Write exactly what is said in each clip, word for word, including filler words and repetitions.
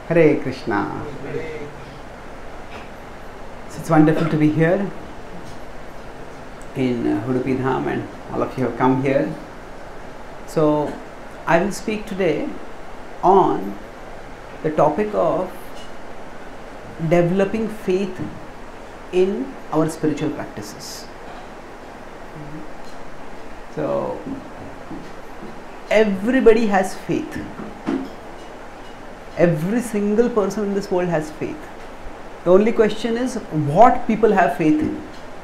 Hare Krishna. So it's wonderful to be here in uh, Udupi Dham, and all of you have come here. So I will speak today on the topic of developing faith in our spiritual practices. So everybody has faith. Every single person in this world has faith. The only question is what people have faith in.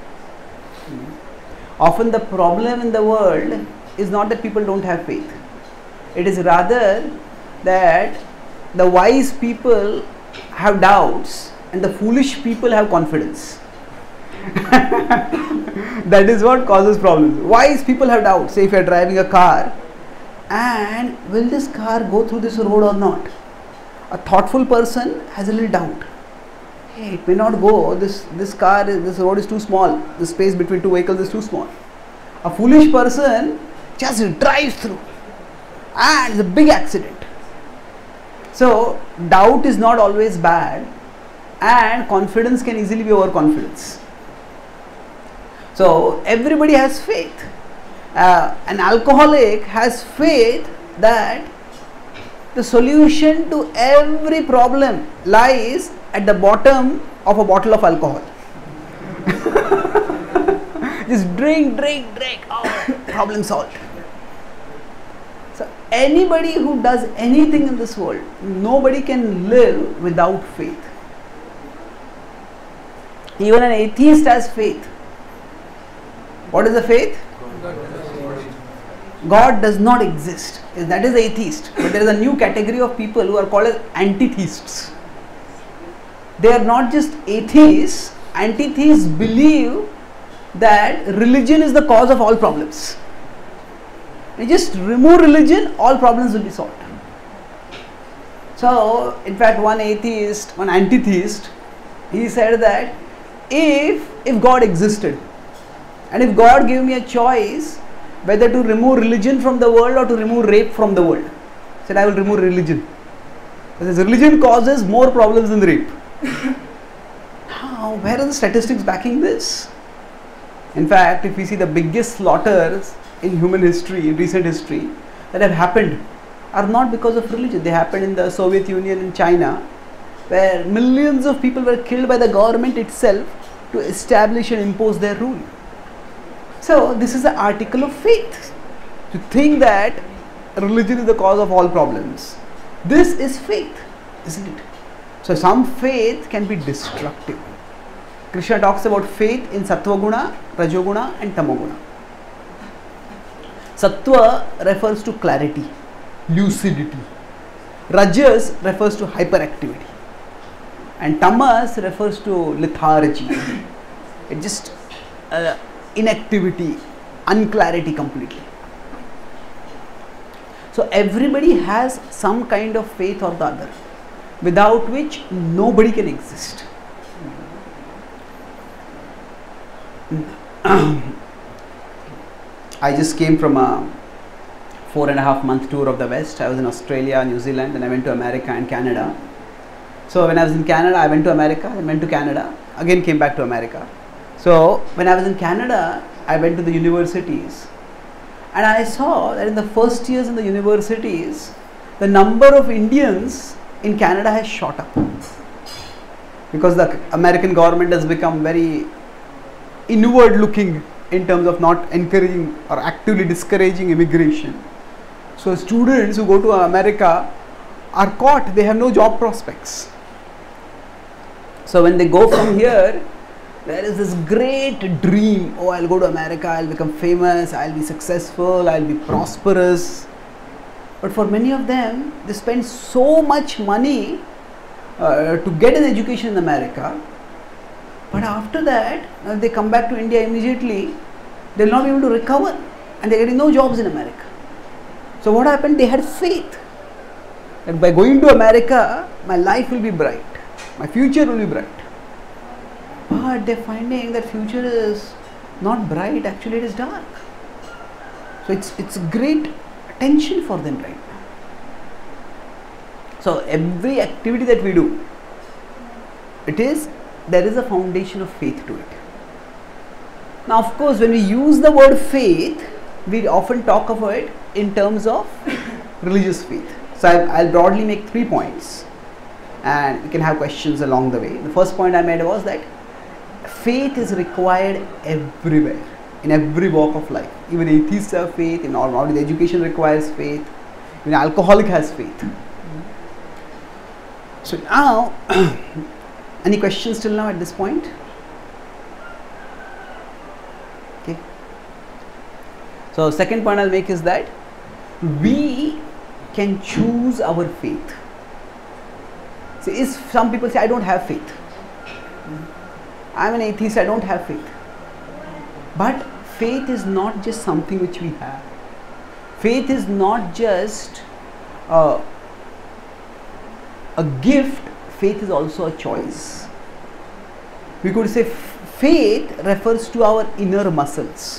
Often the problem in the world is not that people don't have faith. It is rather that the wise people have doubts and the foolish people have confidence. That is what causes problems. Wise people have doubts. Say if you are driving a car, and will this car go through this road or not? A thoughtful person has a little doubt. Hey, it may not go. This this car, is, this road is too small. The space between two vehicles is too small. A foolish person just drives through, and it's a big accident. So doubt is not always bad, and confidence can easily be overconfidence. So everybody has faith. Uh, an alcoholic has faith that the solution to every problem lies at the bottom of a bottle of alcohol. Just drink, drink, drink, oh, problem solved. So anybody who does anything in this world, nobody can live without faith. Even an atheist has faith. What is the faith? God does not exist. That is atheist. But there is a new category of people who are called as antitheists. They are not just atheists. Antitheists believe that religion is the cause of all problems. You just remove religion, all problems will be solved. So, in fact, one atheist, one antitheist, he said that if if God existed, and if God gave me a choice whether to remove religion from the world or to remove rape from the world, he said I will remove religion. Because religion causes more problems than rape. Now, where are the statistics backing this? In fact, if we see the biggest slaughters in human history, in recent history, that have happened are not because of religion. They happened in the Soviet Union and China, where millions of people were killed by the government itself to establish and impose their rule. So this is the article of faith. To think that religion is the cause of all problems. This is faith, isn't it? So some faith can be destructive. Krishna talks about faith in Sattva Guna, Rajoguna and Tamoguna. Sattva refers to clarity, lucidity. Rajas refers to hyperactivity. And Tamas refers to lethargy. It just uh, inactivity, unclarity completely. So everybody has some kind of faith or the other, without which nobody can exist. I just came from a four and a half month tour of the West. I was in Australia, New Zealand, then I went to America and Canada. So when I was in Canada, I went to America, then went to Canada, again came back to America. So when I was in Canada, I went to the universities, and I saw that in the first years in the universities, the number of Indians in Canada has shot up, because the American government has become very inward looking in terms of not encouraging or actively discouraging immigration. So students who go to America are caught, they have no job prospects. So when they go from here, there is this great dream, oh, I'll go to America, I'll become famous, I'll be successful, I'll be prosperous. But for many of them, they spend so much money uh, to get an education in America. But after that, if they come back to India immediately, they will not be able to recover, and they are getting no jobs in America. So what happened? They had faith that by going to America, my life will be bright, my future will be bright. But they are finding that future is not bright, actually it is dark. So it's it's great tension for them right now. So every activity that we do, it is, there is a foundation of faith to it. Now of course when we use the word faith, we often talk about it in terms of religious faith. So I'll, I'll broadly make three points and we can have questions along the way. The first point I made was that faith is required everywhere, in every walk of life. Even atheists have faith, in all, all the education requires faith, even alcoholic has faith. So now, any questions till now at this point? Okay. So second point I'll make is that we can choose our faith. See, is some people say I don't have faith. I'm an atheist, I don't have faith. But faith is not just something which we have. Faith is not just uh, a gift, faith is also a choice. We could say faith refers to our inner muscles.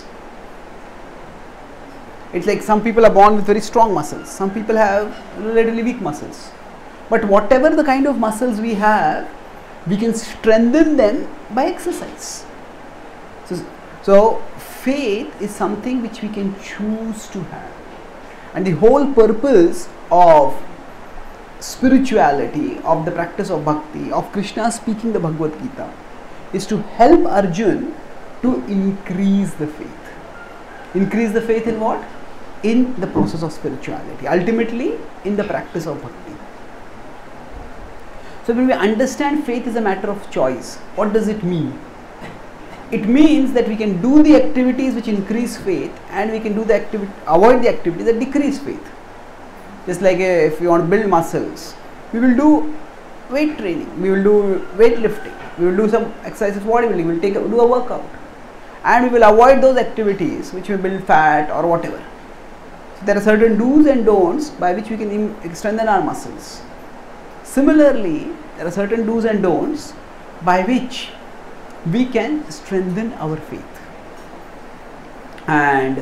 It's like some people are born with very strong muscles, some people have relatively weak muscles. But whatever the kind of muscles we have, we can strengthen them by exercise. So, so faith is something which we can choose to have. And the whole purpose of spirituality, of the practice of bhakti, of Krishna speaking the Bhagavad Gita, is to help Arjun to increase the faith. Increase the faith in what? In the process of spirituality, ultimately in the practice of bhakti. So when we understand faith is a matter of choice, what does it mean? It means that we can do the activities which increase faith and we can do the activity, avoid the activities that decrease faith. Just like uh, if we want to build muscles, we will do weight training, we will do weight lifting, we will do some exercises, bodybuilding, we will take a, do a workout, and we will avoid those activities which will build fat or whatever. So there are certain do's and don'ts by which we can strengthen our muscles. Similarly, there are certain do's and don'ts by which we can strengthen our faith. And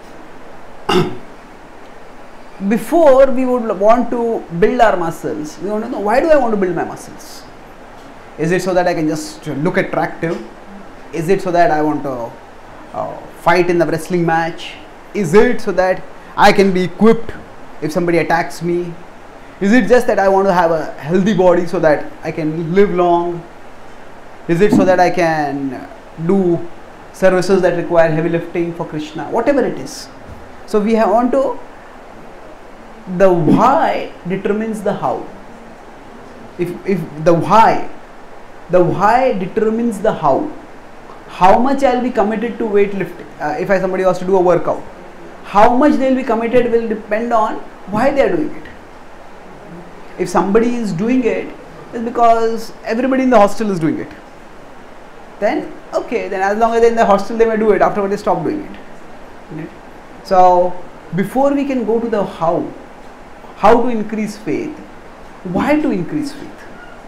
before we would want to build our muscles, we want to know, why do I want to build my muscles? Is it so that I can just look attractive? Is it so that I want to uh, fight in the wrestling match? Is it so that I can be equipped if somebody attacks me? Is it just that I want to have a healthy body so that I can live long? Is it so that I can do services that require heavy lifting for Krishna? Whatever it is. So we have on to, the why determines the how. If, if the why, the why determines the how. How much I will be committed to weightlifting. Uh, if I somebody wants to do a workout, how much they will be committed will depend on why they are doing it. If somebody is doing it, it's because everybody in the hostel is doing it. Then okay, then as long as they're in the hostel they may do it, afterward they stop doing it. Okay. So before we can go to the how, how to increase faith, why to increase faith?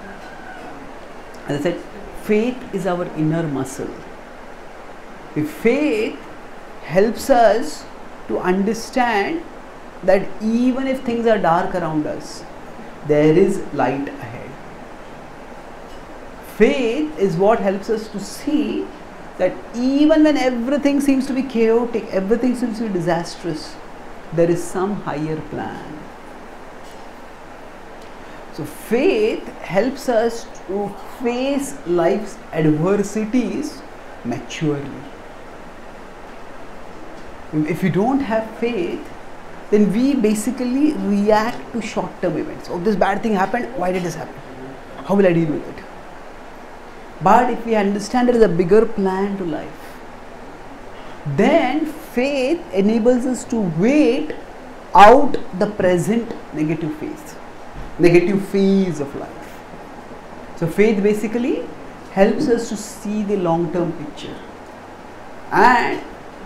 As I said, faith is our inner muscle. If faith helps us to understand that even if things are dark around us, there is light ahead. Faith is what helps us to see that even when everything seems to be chaotic, everything seems to be disastrous, there is some higher plan. So faith helps us to face life's adversities maturely. If we don't have faith, then we basically react to short-term events. Oh, this bad thing happened, why did this happen? How will I deal with it? But if we understand there is a bigger plan to life, then faith enables us to wait out the present negative phase, negative phase of life. So faith basically helps us to see the long-term picture. And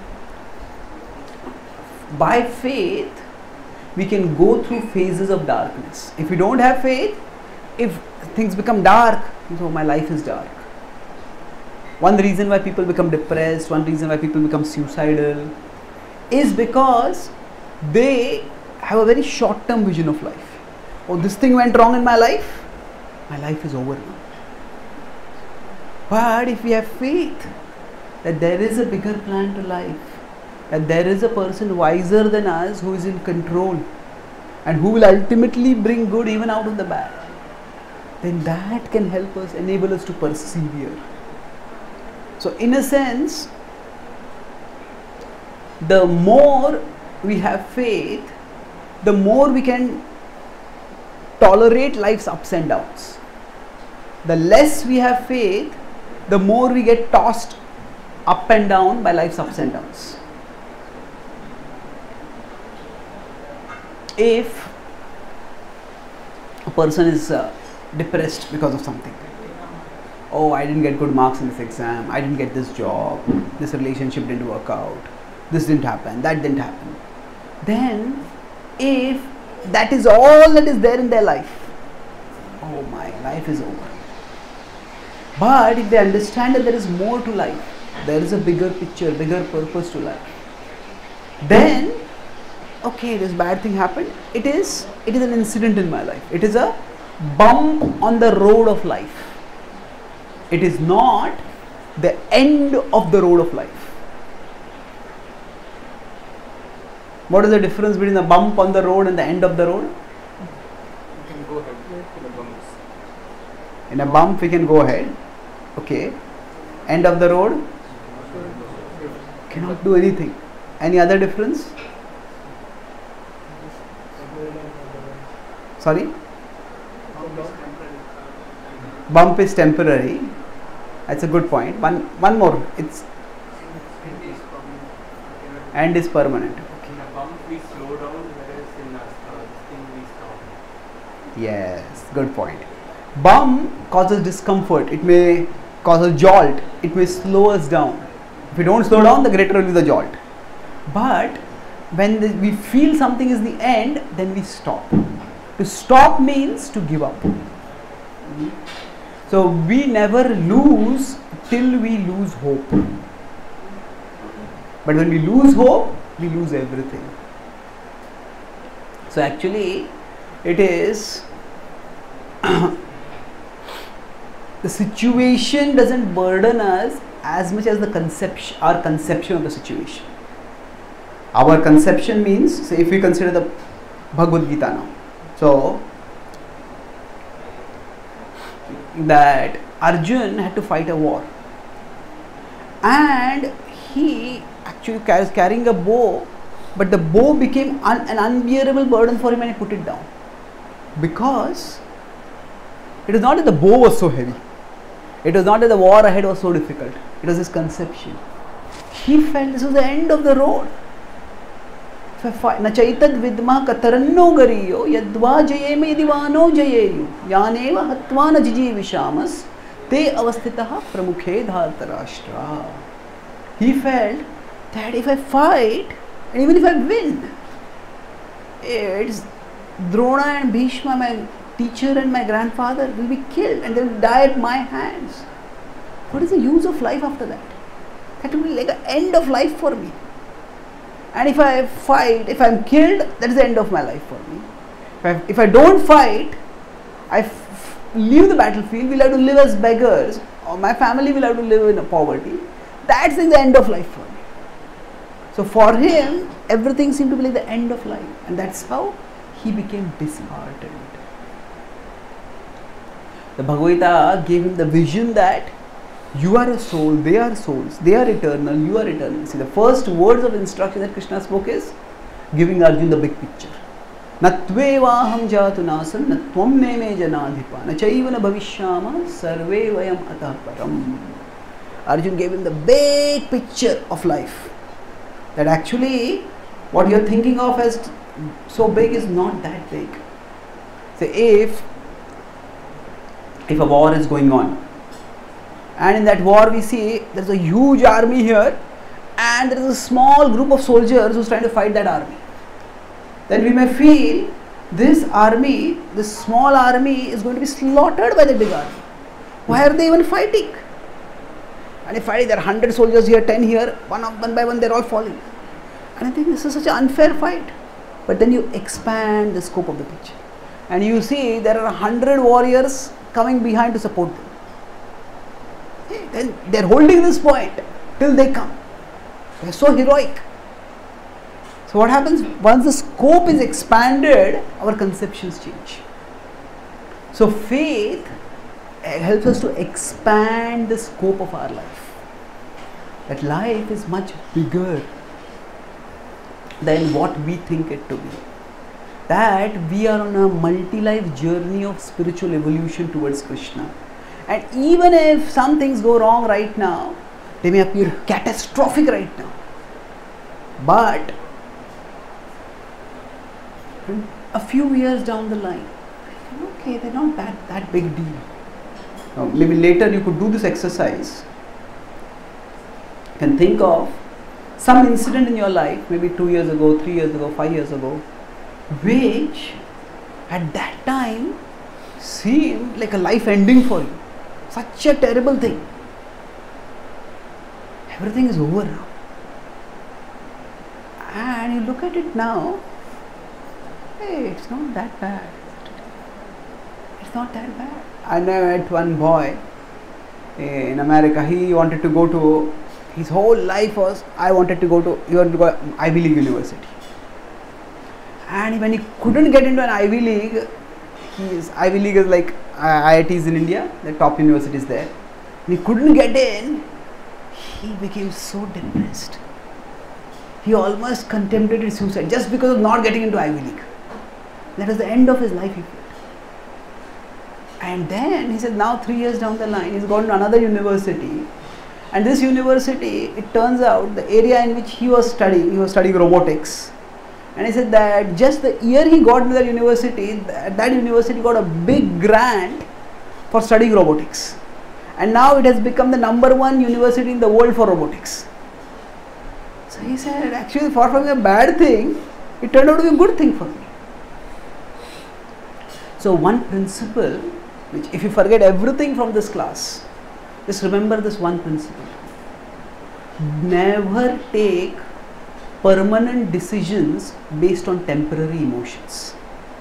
by faith, we can go through phases of darkness. If we don't have faith, if things become dark, so my life is dark. One reason why people become depressed, one reason why people become suicidal is because they have a very short-term vision of life. oh, this thing went wrong in my life, my life is over now. But if we have faith that there is a bigger plan to life, that there is a person wiser than us who is in control and who will ultimately bring good even out of the bad, then that can help us, enable us to persevere. So in a sense, the more we have faith, the more we can tolerate life's ups and downs. The less we have faith, the more we get tossed up and down by life's ups and downs. If a person is uh, depressed because of something, oh, I didn't get good marks in this exam, I didn't get this job, this relationship didn't work out, this didn't happen, that didn't happen, then if that is all that is there in their life, oh, my life is over. But if they understand that there is more to life, there is a bigger picture, bigger purpose to life, then okay, this bad thing happened, it is it is an incident in my life, it is a bump on the road of life, it is not the end of the road of life. What is the difference between a bump on the road and the end of the road? You can go ahead in the bumps. In a bump we can go ahead, okay. End of the road, cannot do anything. Any other difference? Sorry? Bump is temporary. That's a good point. One, one more. It's end is permanent. In a bump we slow down, whereas in a uh, thing we stop. Yes, good point. Bump causes discomfort. It may cause a jolt. It may slow us down. If we don't slow down, the greater will be the jolt. But when the, we feel something is the end, then we stop. To stop means to give up. So we never lose till we lose hope. But when we lose hope, we lose everything. So actually, it is the situation doesn't burden us as much as the conception, our conception of the situation. Our conception means, say if we consider the Bhagavad Gita now. So, that Arjun had to fight a war, and he actually was carrying a bow, but the bow became un an unbearable burden for him and he put it down, because it is not that the bow was so heavy, it was not that the war ahead was so difficult, it was his conception. He felt this was the end of the road. Nachaitad vidma kataranno gariyo yadva jayeme divano jayeyu yaneva hatvana jiji vishamas te avastitaha pramukhe dhartarashtra. He felt that if I fight and even if I win, it's Drona and Bhishma, my teacher and my grandfather, will be killed and they will die at my hands. What is the use of life after that? That will be like an end of life for me. And if I fight, if I am killed, that is the end of my life for me. If I, if I don't fight, I f leave the battlefield, we'll have to live as beggars, or my family will have to live in poverty. That's like the end of life for me. So for him, everything seemed to be like the end of life, and that's how he became disheartened. The Bhagavad Gita gave him the vision that you are a soul, they are souls, they are eternal, you are eternal. See, the first words of instruction that Krishna spoke is giving Arjun the big picture. Natvevaham jatu nasam natvam neme janadhipa nachayivana bhavishyama sarve vayam atah param. Arjun gave him the big picture of life. That actually what you are thinking of as so big is not that big. Say if, if a war is going on, and in that war we see there is a huge army here and there is a small group of soldiers who is trying to fight that army, then we may feel this army, this small army is going to be slaughtered by the big army. Why are they even fighting? And if fighting, there are one hundred soldiers here, ten here, one, of, one by one they are all falling. And I think this is such an unfair fight. But then you expand the scope of the picture. and you see there are a hundred warriors coming behind to support them. Then they are holding this point till they come. They are so heroic. So what happens once the scope is expanded, our conceptions change. So faith helps us to expand the scope of our life. That life is much bigger than what we think it to be. That we are on a multi-life journey of spiritual evolution towards Krishna. And even if some things go wrong right now, they may appear catastrophic right now. But a few years down the line, okay, they're not that, that big deal. Now, maybe later you could do this exercise. You can think of some incident in your life, maybe two years ago, three years ago, five years ago, which at that time seemed like a life ending for you. Such a terrible thing. Everything is over now. And you look at it now, hey, it's not that bad. It's not that bad. I met one boy in America. He wanted to go to, his whole life was, I wanted to go to, he wanted to go to Ivy League University. And when he couldn't get into an Ivy League, he is, Ivy League is like I I Ts in India, the top universities there. When he couldn't get in, he became so depressed. He almost contemplated suicide just because of not getting into Ivy League. That was the end of his life, he felt. And then he said, now three years down the line, he's gone to another university. And this university, it turns out the area in which he was studying, he was studying robotics. And he said that just the year he got into that university, that, that university got a big grant for studying robotics. And now it has become the number one university in the world for robotics. So he said, actually, far from a bad thing, it turned out to be a good thing for me. So one principle, which if you forget everything from this class, just remember this one principle. Never take permanent decisions based on temporary emotions.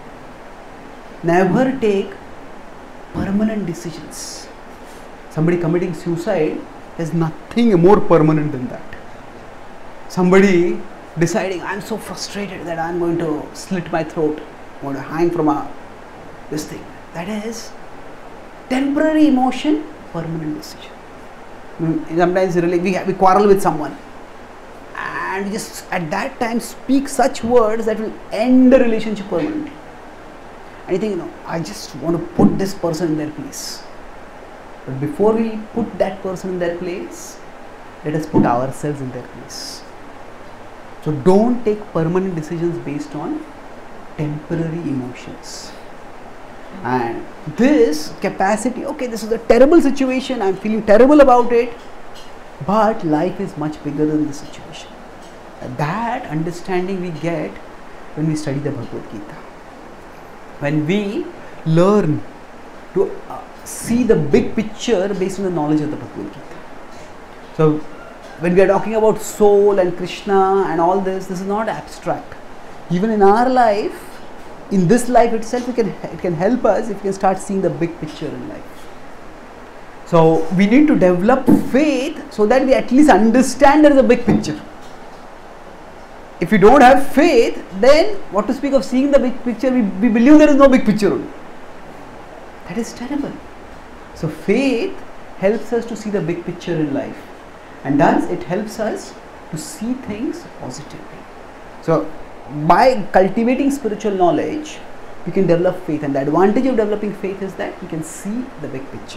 Never take permanent decisions. Somebody committing suicide, there's nothing more permanent than that. Somebody deciding, I'm so frustrated that I'm going to slit my throat, I'm going to hang from a, this thing. That is temporary emotion, permanent decision. Sometimes really we, we quarrel with someone and just at that time speak such words that will end the relationship permanently. And you think, you know, I just want to put this person in their place. But before we put that person in their place, let us put ourselves in their place. So don't take permanent decisions based on temporary emotions. And this capacity, okay, this is a terrible situation, I'm feeling terrible about it, but life is much bigger than the situation. That understanding we get when we study the Bhagavad Gita. When we learn to uh, see the big picture based on the knowledge of the Bhagavad Gita. So when we are talking about soul and Krishna and all this, this is not abstract. Even in our life, in this life itself, it can, it can help us if we can start seeing the big picture in life. So we need to develop faith so that we at least understand there is a big picture. If we don't have faith, then what to speak of seeing the big picture, we, we believe there is no big picture only. That is terrible. So faith helps us to see the big picture in life, and thus it helps us to see things positively. So by cultivating spiritual knowledge, we can develop faith, and the advantage of developing faith is that we can see the big picture.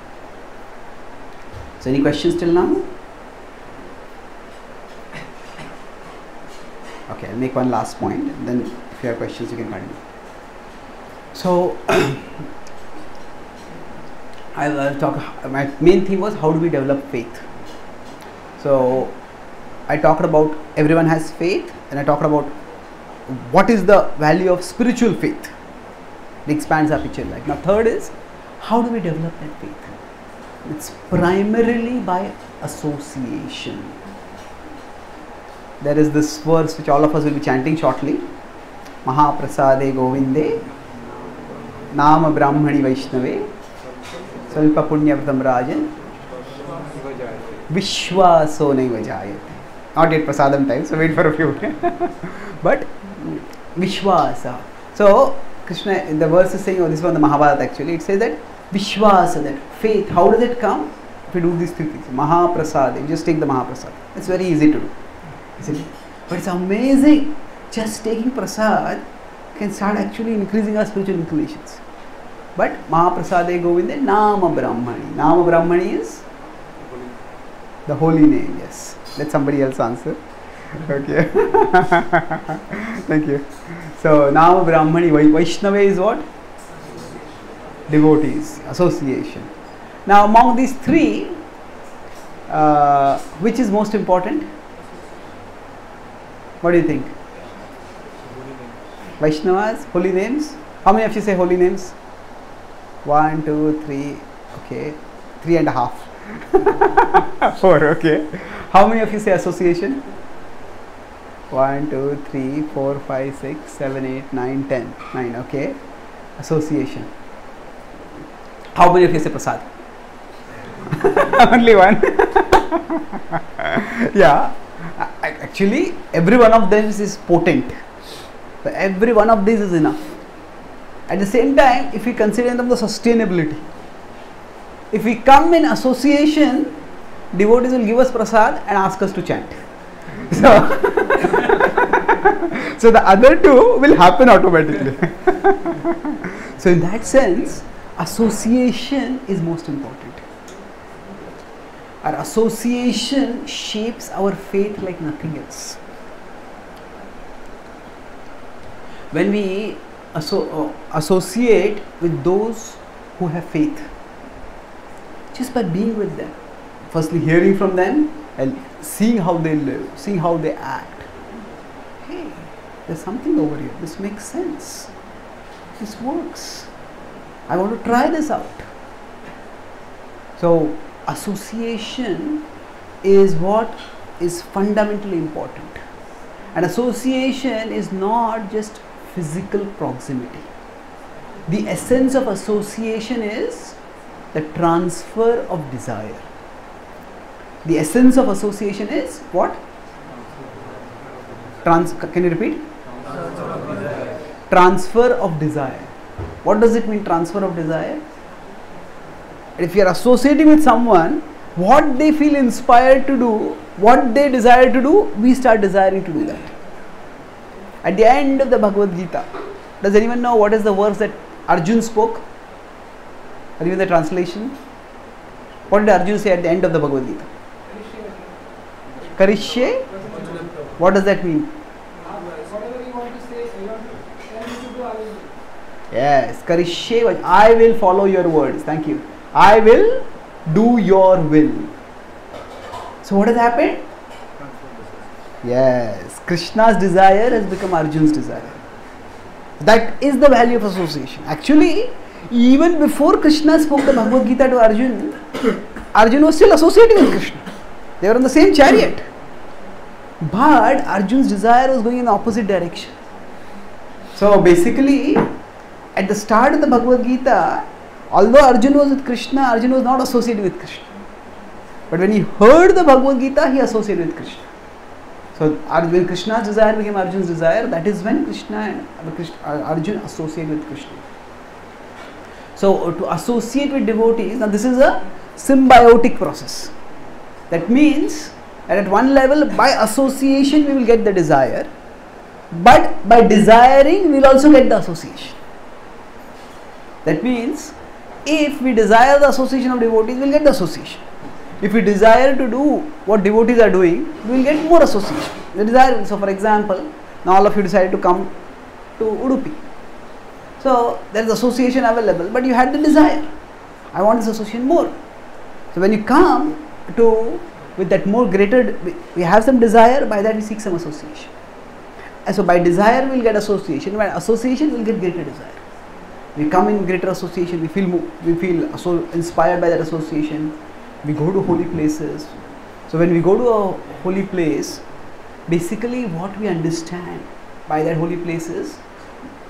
So any questions till now? Okay, I'll make one last point, and then if you have questions you can continue. So I will talk, my main theme was how do we develop faith. So I talked about everyone has faith, and I talked about what is the value of spiritual faith. It expands our picture life. Now third is, how do we develop that faith? It's primarily by association. There is this verse which all of us will be chanting shortly. Mahaprasade Govinde Nama Brahmani Vaishnave Salpa Punya Pratam Rajan Vishwaso Naiva Jayate. Not yet prasadam time, so wait for a few. But Vishwasa. So Krishna, the verse is saying, oh, this is from the Mahabharata actually, it says that Vishwasa, that faith, how does it come? If you do these three things, Mahaprasad, you just take the Mahaprasad. It's very easy to do. Isn't it? But it's amazing. Just taking prasad can start actually increasing our spiritual inclinations. But Mahaprasade Govinda Nama Brahmani. Nama Brahmani is the holy name, yes. Let somebody else answer. Okay. Thank you. So, Nama Brahmani, Vaishnava is what? Devotees, association. Now, among these three, uh, which is most important? What do you think? Vaishnavas, holy names. How many of you say holy names? One, two, three. Okay, three and a half. Four. Okay. How many of you say association? One, two, three, four, five, six, seven, eight, nine, ten. Nine. Okay. Association. How many of you say prasad? Only one. Yeah. Actually, every one of them is potent. So every one of these is enough. At the same time, if we consider them the sustainability, if we come in association, devotees will give us prasad and ask us to chant. So, so the other two will happen automatically. So in that sense, association is most important. Our association shapes our faith like nothing else. When we asso- uh, associate with those who have faith, just by being with them, firstly hearing from them and seeing how they live, seeing how they act. Hey, there's something over here. This makes sense. This works. I want to try this out. So, association is what is fundamentally important. And association is not just physical proximity. The essence of association is the transfer of desire. The essence of association is what? Trans- can you repeat? Transfer of desire. What does it mean, transfer of desire? If you are associating with someone, what they feel inspired to do, what they desire to do, we start desiring to do that. At the end of the Bhagavad Gita, does anyone know what is the verse that Arjun spoke? Or even the translation? What did Arjun say at the end of the Bhagavad Gita? Karishye? What does that mean? Whatever you want to say, you want to tell me to do, I will do. Yes, Karishye, I will follow your words. Thank you. I will do your will. So what has happened? Yes, Krishna's desire has become Arjun's desire. That is the value of association. Actually, even before Krishna spoke the Bhagavad Gita to Arjun, Arjun was still associating with Krishna. They were on the same chariot. But Arjun's desire was going in the opposite direction. So basically, at the start of the Bhagavad Gita, although Arjun was with Krishna, Arjun was not associated with Krishna. But when he heard the Bhagavad Gita, he associated with Krishna. So when Krishna's desire became Arjun's desire, that is when Krishna and Krishna, Arjun associated with Krishna. So to associate with devotees, now this is a symbiotic process. That means that at one level, by association we will get the desire, but by desiring we will also get the association. That means if we desire the association of devotees, we will get the association. If we desire to do what devotees are doing, we will get more association. The desire. So for example, now all of you decided to come to Udupi. So there is association available, but you had the desire. I want this association more. So when you come to with that more greater, we have some desire, by that we seek some association. And so by desire we will get association, by association we will get greater desire. We come in greater association, we feel we feel so inspired by that association. We go to holy places. So when we go to a holy place, basically what we understand by that holy place is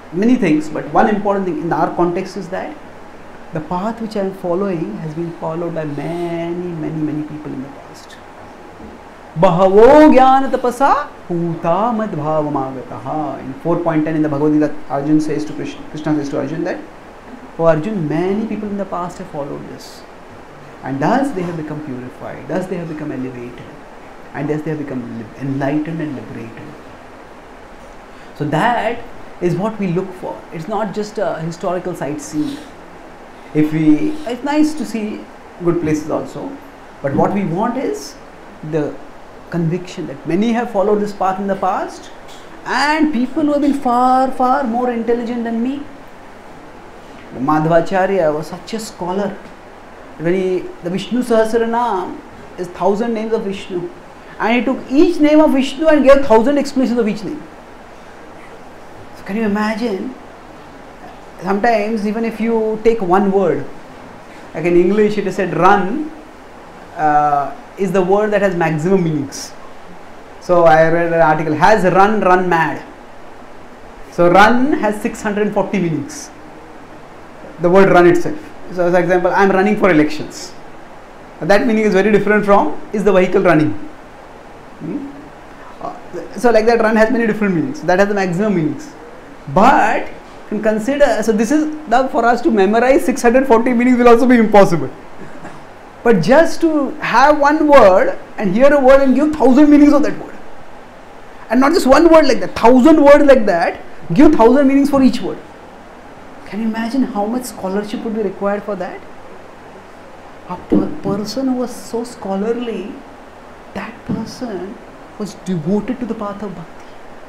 many things, but one important thing in our context is that the path which I am following has been followed by many, many, many people in the past. Bahavo jnana tapasa puta mad bhavamagataha. In four point ten in the Bhagavad Gita, Arjun says to Krishna, Krishna says to Arjun that, oh Arjun, many people in the past have followed this. And thus they have become purified, thus they have become elevated, and thus they have become enlightened and liberated. So that is what we look for. It's not just a historical sightseeing. If we, it's nice to see good places also, but what we want is the conviction that many have followed this path in the past, and people who have been far, far more intelligent than me. Madhvacharya was such a scholar. When he, the Vishnu Sahasranam is thousand names of Vishnu, and he took each name of Vishnu and gave thousand explanations of each name. So can you imagine? Sometimes even if you take one word, like in English it is said run uh, is the word that has maximum meanings. So I read an article, has run run mad. So run has six hundred forty meanings. The word run itself. So for example, I am running for elections. That meaning is very different from is the vehicle running. Hmm? Uh, so like that run has many different meanings. That has the maximum meanings. But can consider, so this is now for us to memorize six hundred forty meanings will also be impossible. But just to have one word and hear a word and give thousand meanings of that word. And not just one word like that, thousand words like that, give thousand meanings for each word. Can you imagine how much scholarship would be required for that? A person who was so scholarly, that person was devoted to the path of bhakti.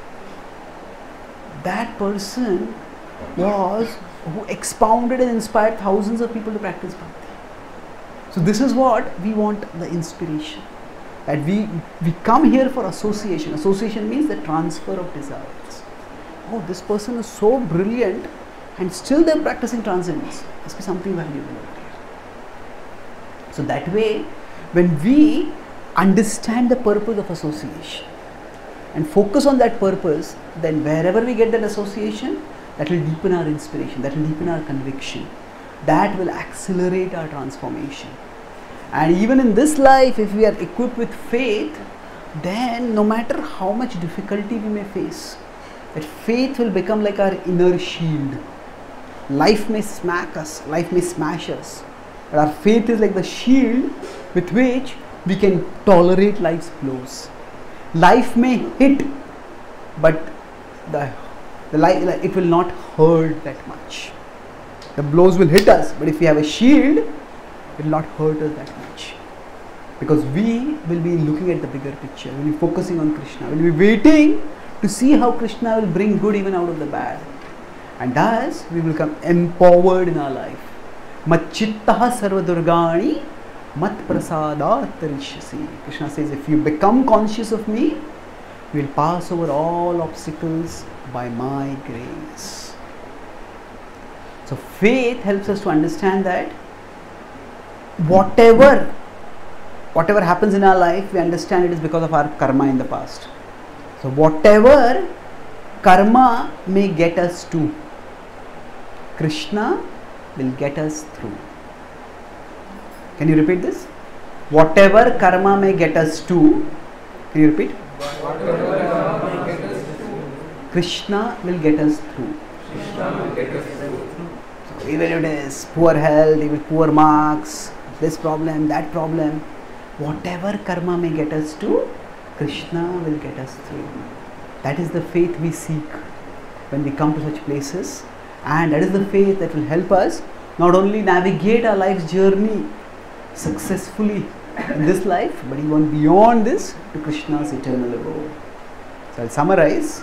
That person was who expounded and inspired thousands of people to practice bhakti. So this is what we want, the inspiration. That we, we come here for association. Association means the transfer of desires. Oh, this person is so brilliant and still they are practicing transcendence. Must be something valuable out here. So that way, when we understand the purpose of association and focus on that purpose, then wherever we get that association, that will deepen our inspiration, that will deepen our conviction, that will accelerate our transformation. And even in this life, if we are equipped with faith, then no matter how much difficulty we may face, that faith will become like our inner shield. Life may smack us, life may smash us, but our faith is like the shield with which we can tolerate life's blows. Life may hit, but the, the life, it will not hurt that much. The blows will hit us, but if we have a shield, it will not hurt us that much. Because we will be looking at the bigger picture, we will be focusing on Krishna, we will be waiting to see how Krishna will bring good even out of the bad. And thus, we will become empowered in our life. Machittaha sarva durgani mat prasadat tarishyasi. Krishna says, if you become conscious of me, you will pass over all obstacles by my grace. So faith helps us to understand that whatever, whatever happens in our life, we understand it is because of our karma in the past. So whatever karma may get us to, Krishna will get us through. Can you repeat this? Whatever karma may get us to, can you repeat? Whatever karma may get us to, Krishna will get us through. Krishna will get us through. So even if it is poor health, even poor marks, this problem, that problem, whatever karma may get us to, Krishna will get us through. That is the faith we seek when we come to such places, and that is the faith that will help us not only navigate our life's journey successfully in this life, but even beyond this to Krishna's eternal abode. So I'll summarize.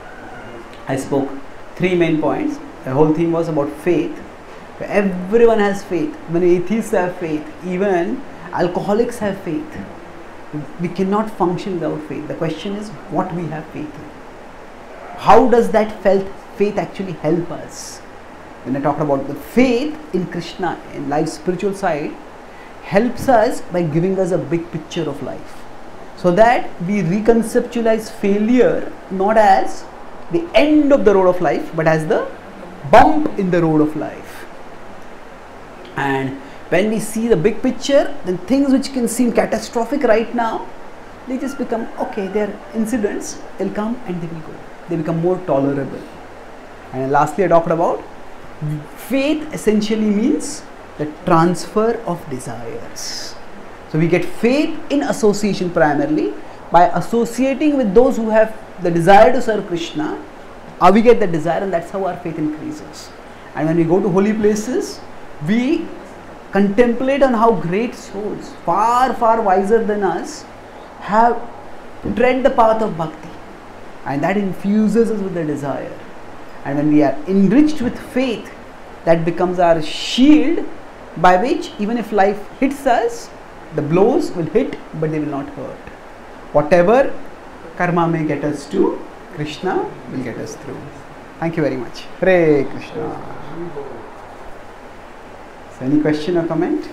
I spoke three main points. The whole theme was about faith. Everyone has faith. Even atheists have faith. Even alcoholics have faith. We cannot function without faith. The question is what we have faith in. How does that felt faith actually help us? When I talked about the faith in Krishna, in life's spiritual side, helps us by giving us a big picture of life. So that we reconceptualize failure not as the end of the road of life, but as the bump in the road of life. And when we see the big picture, then things which can seem catastrophic right now, they just become okay, they're incidents, they'll come and they will go. They become more tolerable. And lastly, I talked about faith essentially means the transfer of desires. So we get faith in association primarily. By associating with those who have the desire to serve Krishna, uh, we get the desire, and that's how our faith increases. And when we go to holy places, we contemplate on how great souls, far far wiser than us, have tread the path of bhakti, and that infuses us with the desire. And when we are enriched with faith, that becomes our shield by which even if life hits us, the blows will hit but they will not hurt. Whatever karma may get us to, Krishna will get us through. Thank you very much. Hare Krishna. So any question or comment?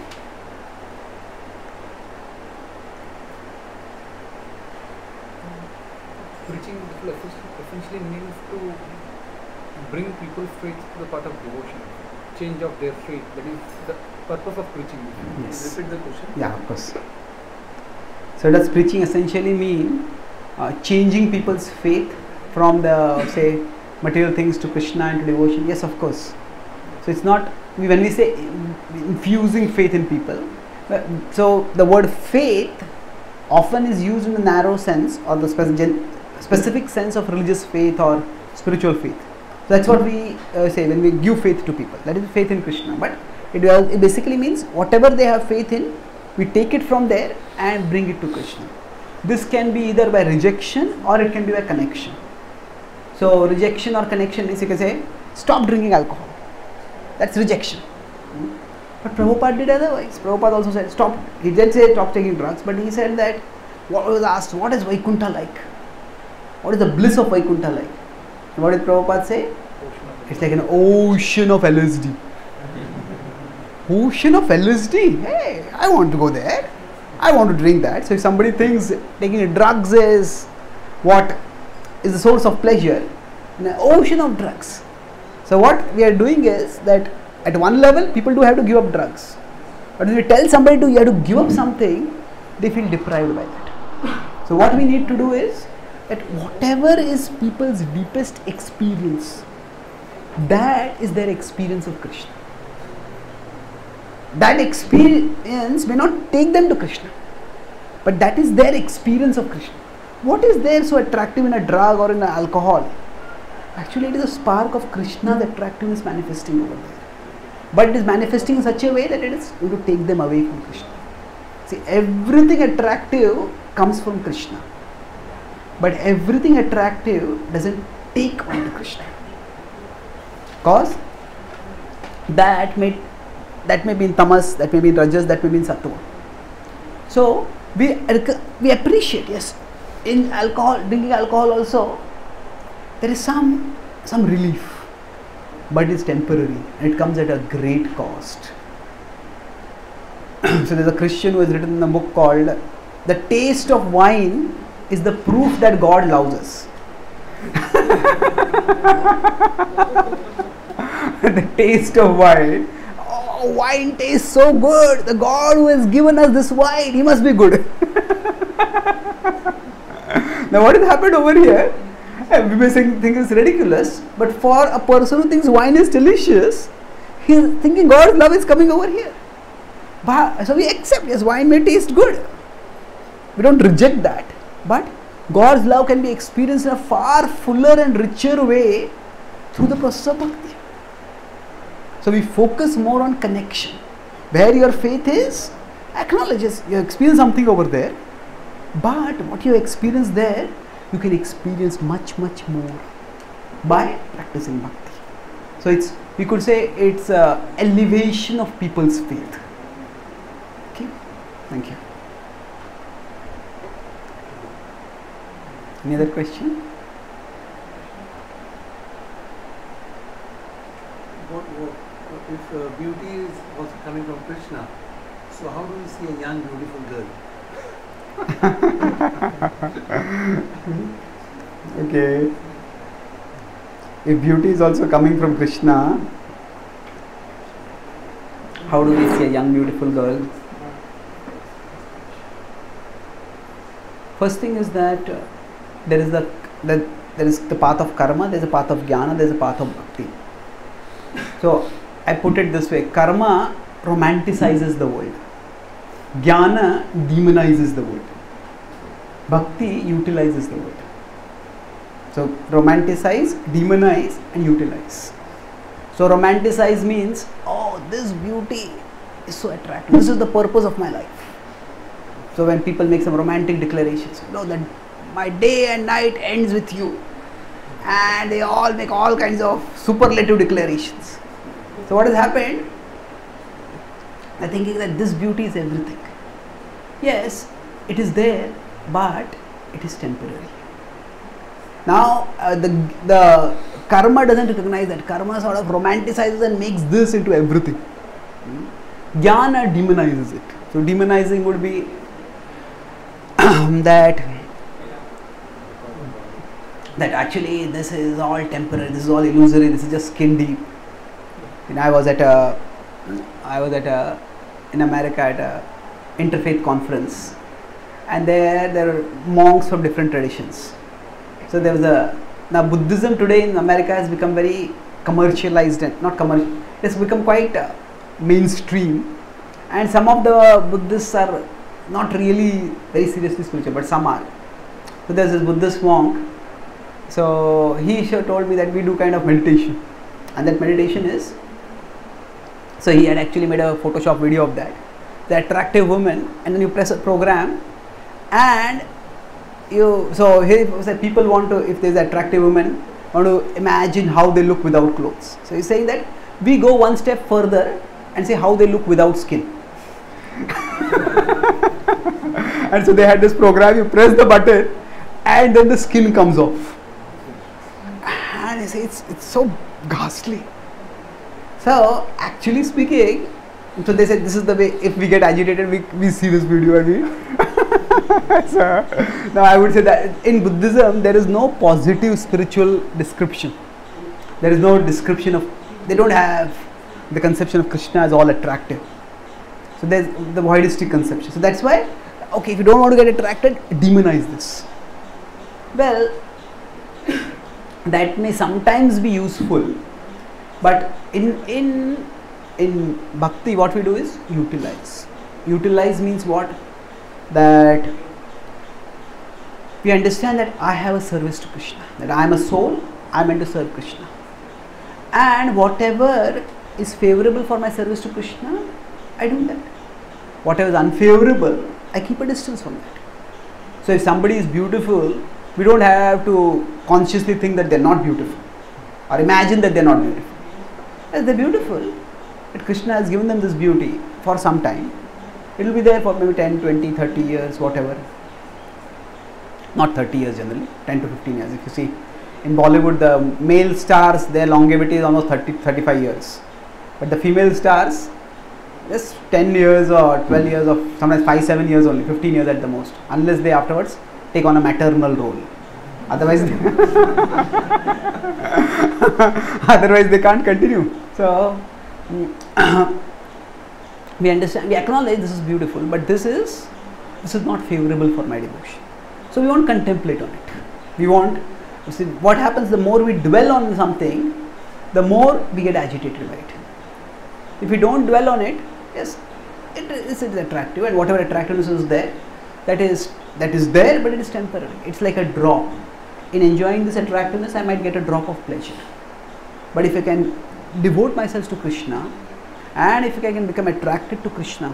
Preaching essentially means to bring people's faith to the path of devotion, change of their faith. That is the purpose of preaching. Yes. Repeat the question. Yeah, of course. So does preaching essentially mean uh, changing people's faith from the, say, material things to Krishna and to devotion? Yes, of course. So it's not, when we say infusing faith in people, so the word faith often is used in the narrow sense or the specific, specific sense of religious faith or spiritual faith. So that's what we uh, say when we give faith to people. That is faith in Krishna. But it, it basically means whatever they have faith in, we take it from there and bring it to Krishna. This can be either by rejection or it can be by connection. So rejection or connection is, you can say, stop drinking alcohol. That's rejection. But Prabhupada did otherwise. Prabhupada also said, stop. He didn't say stop taking drugs, but he said that, what was asked, what is Vaikuntha like? What is the bliss of Vaikuntha like? And what did Prabhupada say? It's like an ocean of L S D. Ocean of L S D? Hey, I want to go there. I want to drink that. So if somebody thinks taking drugs is what is the source of pleasure, in an ocean of drugs. So what we are doing is that at one level, people do have to give up drugs. But if we tell somebody to you have to give up something, they feel deprived by that. So what we need to do is that whatever is people's deepest experience, that is their experience of Krishna. That experience may not take them to Krishna, but that is their experience of Krishna. What is there so attractive in a drug or in an alcohol? Actually, it is a spark of Krishna, the attractiveness manifesting over there. But it is manifesting in such a way that it is going to take them away from Krishna. See, everything attractive comes from Krishna, but everything attractive doesn't take on to Krishna, because that may that may be in tamas, that may be in rajas, that may be in sattva. So we we appreciate, yes, in alcohol, drinking alcohol also, there is some some relief. But it's temporary and it comes at a great cost. So there's a Christian who has written in a book called The Taste of Wine is the Proof That God Loves Us. The taste of wine. Oh, wine tastes so good. The God who has given us this wine, he must be good. Now what has happened over here? We may think it's ridiculous, but for a person who thinks wine is delicious, he is thinking God's love is coming over here. But, so we accept, yes, wine may taste good. We don't reject that. But God's love can be experienced in a far fuller and richer way through the process of bhakti. So we focus more on connection. Where your faith is, acknowledges you experience something over there, but what you experience there, you can experience much much more by practicing bhakti. So it's, we could say it's a elevation of people's faith. Okay, thank you. Any other question? What, what, if uh, beauty is also coming from Krishna, so how do we see a young beautiful girl? Okay. if beauty is also coming from Krishna, how do we see a young beautiful girl? First thing is that uh, there is the, the there is the path of karma, there is a path of jnana, there is a path of bhakti. So I put it this way: karma romanticizes the world, jnana demonizes the world, bhakti utilizes the world. So romanticize, demonize and utilize. So romanticize means, oh, this beauty is so attractive, this is the purpose of my life. So when people make some romantic declarations, you know that my day and night ends with you, and they all make all kinds of superlative declarations. So what has happened? They're thinking that this beauty is everything. Yes, it is there, but it is temporary. Now uh, the, the karma doesn't recognize that. Karma sort of romanticizes and makes this into everything. Hmm? Jnana demonizes it. So demonizing would be that that actually this is all temporary, this is all illusory, this is just skin deep. And I was at a I was at a in America at a interfaith conference, and there there were monks from different traditions. So there was a now Buddhism today in America has become very commercialized and not commercial. It's become quite uh, mainstream, and some of the Buddhists are not really very seriously spiritual, but some are. So there's this Buddhist monk. So he told me that we do kind of meditation, and that meditation is. So he had actually made a Photoshop video of that. The attractive woman, and then you press a program, and you. So here said people want to, if there's an attractive woman, want to imagine how they look without clothes. So he's saying that we go one step further and say how they look without skin. And so they had this program, you press the button and then the skin comes off. And they say it's, it's so ghastly. So actually speaking, so they said this is the way, if we get agitated, we, we see this video and we. So now I would say that in Buddhism there is no positive spiritual description. There is no description of, they don't have the conception of Krishna as all attractive. So there's the voidistic conception. So that's why, okay, if you don't want to get attracted, demonize this. Well, that may sometimes be useful, but in in in bhakti, what we do is utilize. Utilize means what? That we understand that I have a service to Krishna. That I am a soul, I am meant to serve Krishna, and whatever is favorable for my service to Krishna, I do that. Whatever is unfavorable, I keep a distance from that. So if somebody is beautiful, we don't have to consciously think that they are not beautiful or imagine that they are not beautiful. Yes, they are beautiful, but Krishna has given them this beauty for some time. It will be there for maybe ten, twenty, thirty years, whatever. Not thirty years generally, ten to fifteen years. If you see in Bollywood, the male stars, their longevity is almost thirty, thirty-five years. But the female stars, just ten years or twelve years, of sometimes five, seven years only, fifteen years at the most, unless they afterwards take on a maternal role. Otherwise, otherwise they can't continue. So we understand, we acknowledge this is beautiful, but this is this is not favorable for my devotion. So we won't contemplate on it. We want. See, what happens? The more we dwell on something, the more we get agitated by it. If we don't dwell on it, yes, it is, it is attractive, and whatever attractiveness is there, that is that is there, but it is temporary. It's like a drop. In enjoying this attractiveness, I might get a drop of pleasure. But if I can devote myself to Krishna, and if I can become attracted to Krishna,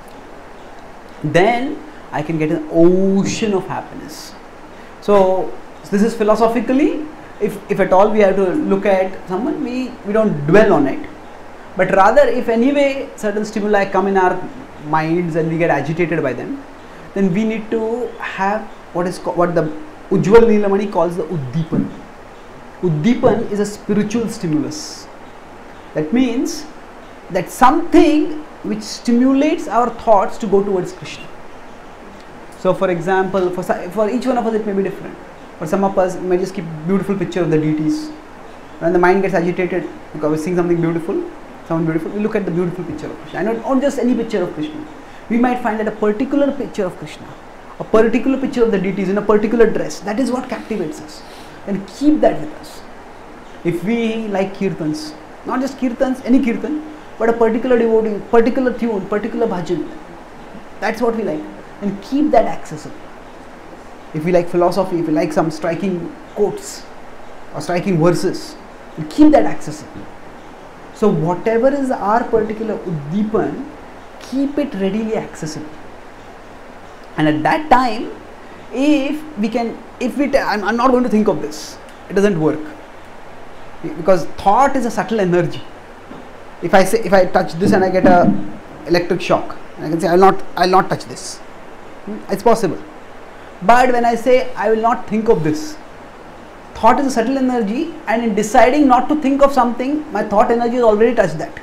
then I can get an ocean of happiness. So this is philosophically, if, if at all we have to look at someone, we, we don't dwell on it. But rather, if anyway certain stimuli come in our minds and we get agitated by them, then we need to have what is called, what the Ujjwal Nilamani calls the Uddipan. Uddipan is a spiritual stimulus. That means that something which stimulates our thoughts to go towards Krishna. So for example, for, for each one of us it may be different. For some of us, we may just keep beautiful picture of the deities. When the mind gets agitated because we're seeing something beautiful, something beautiful, we look at the beautiful picture of Krishna. And not just any picture of Krishna. We might find that a particular picture of Krishna, a particular picture of the deities in a particular dress, that is what captivates us. And keep that with us. If we like kirtans, not just kirtans, any kirtan, but a particular devotee, particular tune, particular bhajan, that's what we like. And keep that accessible. If we like philosophy, if we like some striking quotes or striking verses, and keep that accessible. So whatever is our particular uddipan, keep it readily accessible. And at that time, if we can, if we, I'm, I'm not going to think of this, it doesn't work. Because thought is a subtle energy. If I say, if I touch this and I get a electric shock, I can say, I will not, I will not touch this. It's possible. But when I say, I will not think of this, thought is a subtle energy, and in deciding not to think of something, my thought energy has already touched that.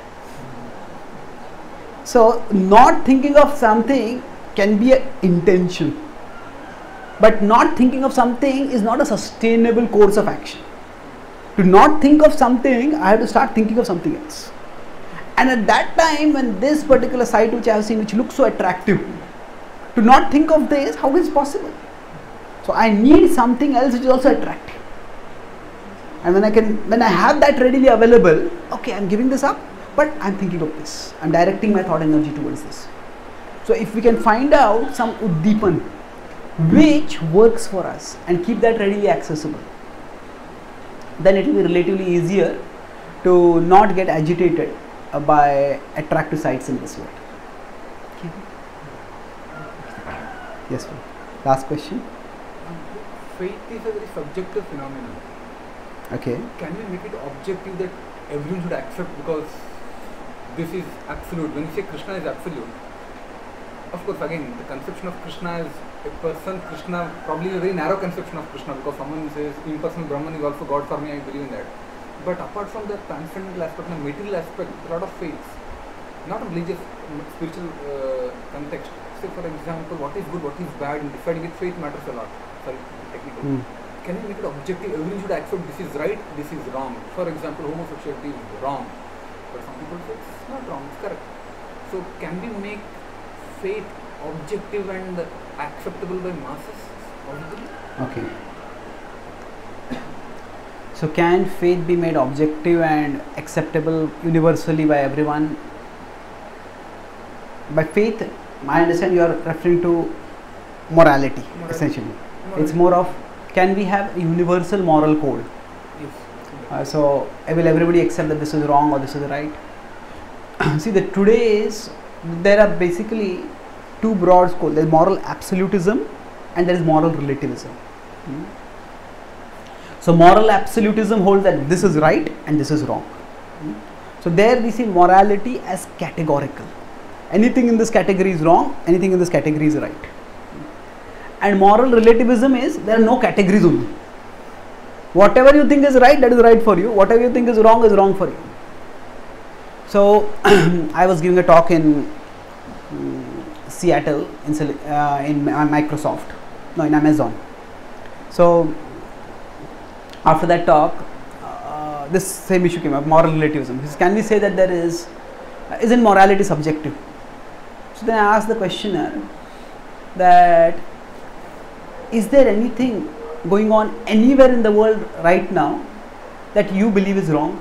So, not thinking of something can be an intention, but not thinking of something is not a sustainable course of action. To not think of something, I have to start thinking of something else. And at that time, when this particular sight which I have seen, which looks so attractive, to not think of this, how is it possible? So I need something else which is also attractive. And when I can, when I have that readily available, okay, I'm giving this up, but I'm thinking of this. I'm directing my thought energy towards this. So if we can find out some uddipan which works for us and keep that readily accessible, then it will be relatively easier to not get agitated uh, by attractive sights in this world. Okay. Yes, sir. Last question. Faith is a very subjective phenomenon. Okay. Can we make it objective that everyone should accept because this is absolute? When you say Krishna is absolute, of course, again, the conception of Krishna is a person. Krishna probably a very narrow conception of Krishna, because someone says impersonal Brahman is also God for me, I believe in that. But apart from the transcendental aspect and the material aspect, a lot of faiths, not a religious, spiritual uh, context. Say for example, what is good, what is bad, in deciding it, faith matters a lot. Sorry, technical. Mm. Can we make it objective? Everyone should accept this is right, this is wrong. For example, homosexuality is wrong, but some people say it's not wrong, it's correct. So can we make faith objective and acceptable by masses? Okay. So can faith be made objective and acceptable universally by everyone? By faith, I understand you are referring to morality, morality. essentially. Morality. It's more of, can we have a universal moral code? Yes. Uh, so will everybody accept that this is wrong or this is right? See, the today is, there are basically two broad schools. There is moral absolutism and there is moral relativism. Hmm? So moral absolutism holds that this is right and this is wrong. Hmm? So there we see morality as categorical. Anything in this category is wrong, anything in this category is right. And moral relativism is, there are no categories only. Whatever you think is right, that is right for you. Whatever you think is wrong is wrong for you. So I was giving a talk in um, Seattle, in, uh, in Microsoft, no, in Amazon. So after that talk, uh, this same issue came up, moral relativism. Can we say that there is, uh, isn't morality subjective? So then I asked the questioner that, is there anything going on anywhere in the world right now that you believe is wrong?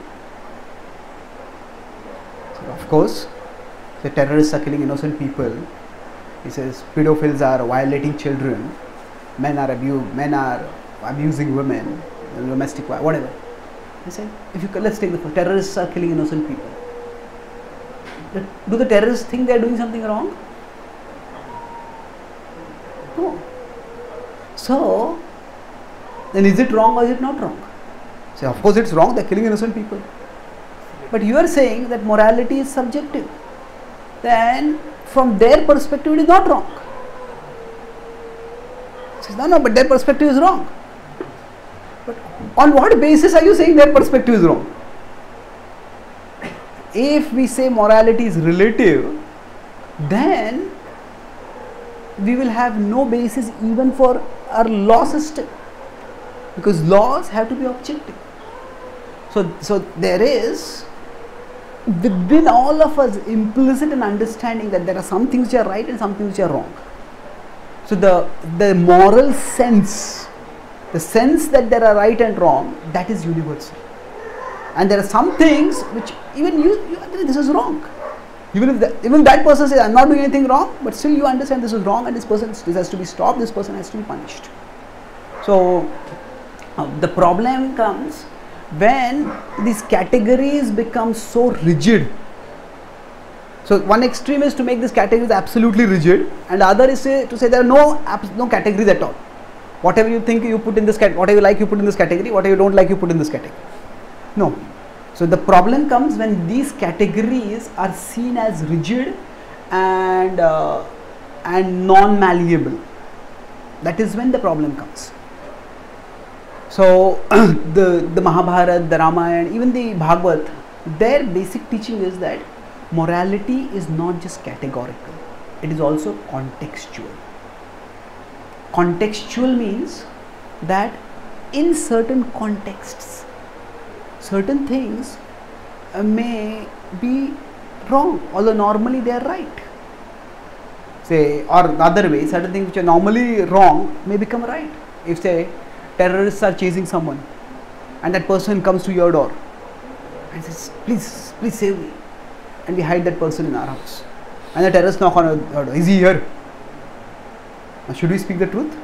So of course, the terrorists are killing innocent people. He says pedophiles are violating children, men are abu- men are abusing women, domestic violence, whatever. I said, if you let's take the first, terrorists are killing innocent people. Do the terrorists think they are doing something wrong? No. So then is it wrong or is it not wrong? So of course it's wrong, they are killing innocent people. But you are saying that morality is subjective. Then from their perspective it is not wrong. Says, no, no, but their perspective is wrong. But on what basis are you saying their perspective is wrong? If we say morality is relative, then we will have no basis even for our law system, because laws have to be objective. So, so there is within all of us implicit an understanding that there are some things which are right and some things which are wrong. So the the moral sense, the sense that there are right and wrong, that is universal. And there are some things which even you, you agree this is wrong. Even if the, even that person says, I'm not doing anything wrong, but still you understand this is wrong and this person, this has to be stopped, this person has to be punished. So uh, the problem comes when these categories become so rigid. So one extreme is to make these categories absolutely rigid, and the other is say, to say there are no no categories at all. Whatever you think you put in this category, whatever you like you put in this category, whatever you don't like you put in this category. No. So the problem comes when these categories are seen as rigid and uh, and non-malleable. That is when the problem comes. So the the Mahabharata, the Ramayana, even the Bhagavad, their basic teaching is that morality is not just categorical; it is also contextual. Contextual means that in certain contexts, certain things uh, may be wrong, although normally they are right. Say, or the other way, certain things which are normally wrong may become right. If say terrorists are chasing someone and that person comes to your door and says, please, please save me, and we hide that person in our house, and the terrorists knock on our door, is he here? Now, should we speak the truth?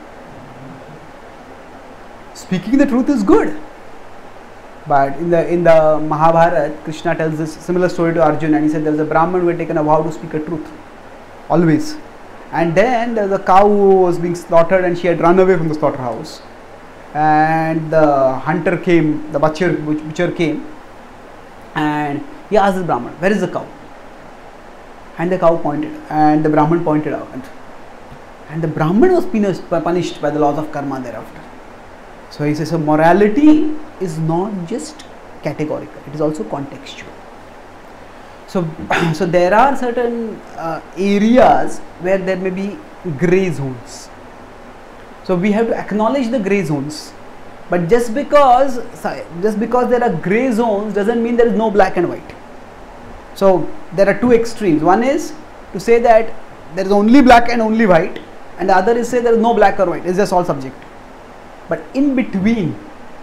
Speaking the truth is good. But in the in the Mahabharata, Krishna tells this similar story to Arjuna, and he said there was a Brahman who had taken a vow to speak a truth, always. And then there was a cow who was being slaughtered, and she had run away from the slaughterhouse. And the hunter came, the butcher, butcher came, and he asked the Brahman, where is the cow? And the cow pointed, and the Brahman pointed out. And, and the Brahman was punished, punished by the laws of karma thereafter. So he says, so morality is not just categorical, it is also contextual. So, so there are certain uh, areas where there may be grey zones. So we have to acknowledge the grey zones. But just because, just because there are grey zones doesn't mean there is no black and white. So there are two extremes. One is to say that there is only black and only white, and the other is say there is no black or white, it's just all subjective. But in between,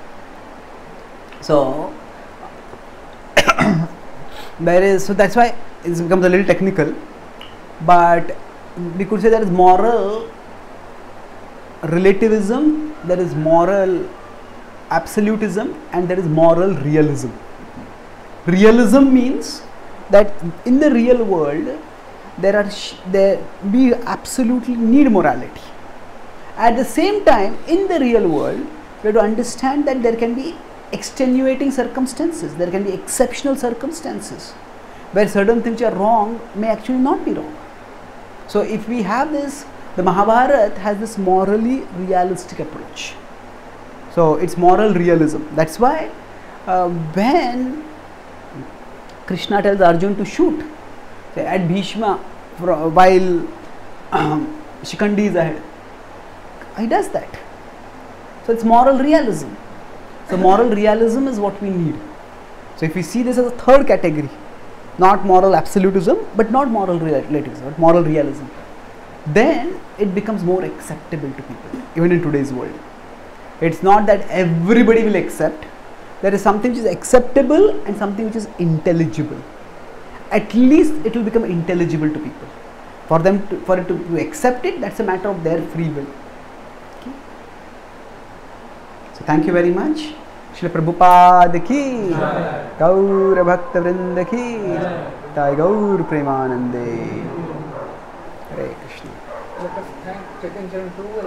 so there is, so that's why it becomes a little technical, but we could say there is moral relativism, there is moral absolutism, and there is moral realism. Realism means that in the real world there are sh there we absolutely need morality. At the same time, in the real world, we have to understand that there can be extenuating circumstances, there can be exceptional circumstances where certain things which are wrong may actually not be wrong. So if we have this, the Mahabharata has this morally realistic approach. So it's moral realism. That's why uh, when Krishna tells Arjuna to shoot, say at Bhishma while um, Shikandi is ahead, he does that. So it's moral realism. So moral realism is what we need. So if we see this as a third category, not moral absolutism, but not moral relativism, but moral realism, then it becomes more acceptable to people, even in today's world. It's not that everybody will accept. There is something which is acceptable and something which is intelligible. At least it will become intelligible to people. For them to, for it to, to accept it, that's a matter of their free will. Okay. So thank you very much. Srila Prabhupada ki, Gaur Bhakta Vrinda ki, Jai Gaur Premanande. Hare Krishna. Let us thank Chaitanya Charan too.